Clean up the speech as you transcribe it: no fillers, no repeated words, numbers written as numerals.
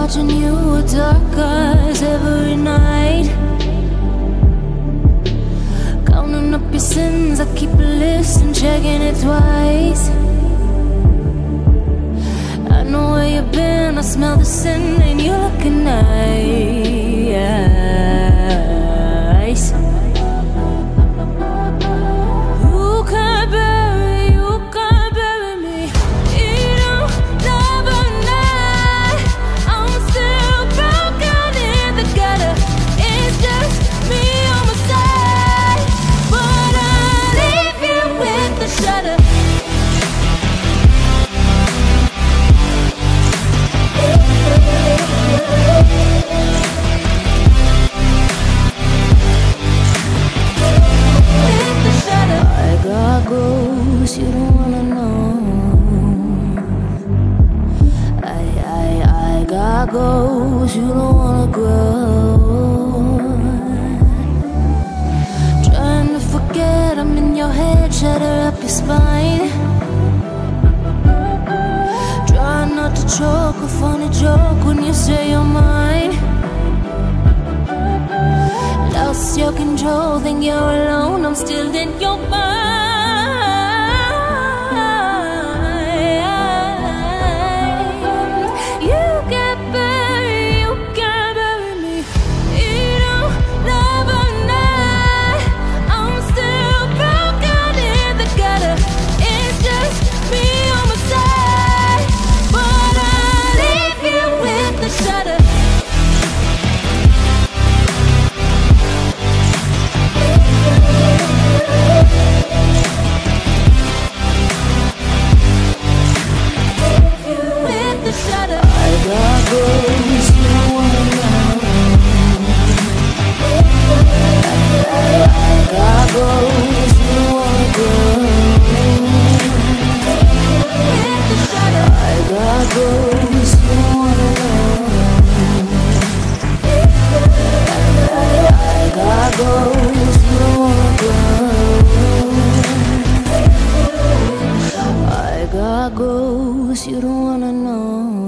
watching you with dark eyes every night, counting up your sins. I keep a list and checking it twice. I know where you've been, I smell the sin, and you're looking nice. You don't wanna know. I got goals you don't wanna grow. Trying to forget, I'm in your head, shatter up your spine. Try not to choke, a funny joke when you say you're mine. Lost your control, think you're alone, I'm still in your mind. You don't wanna know.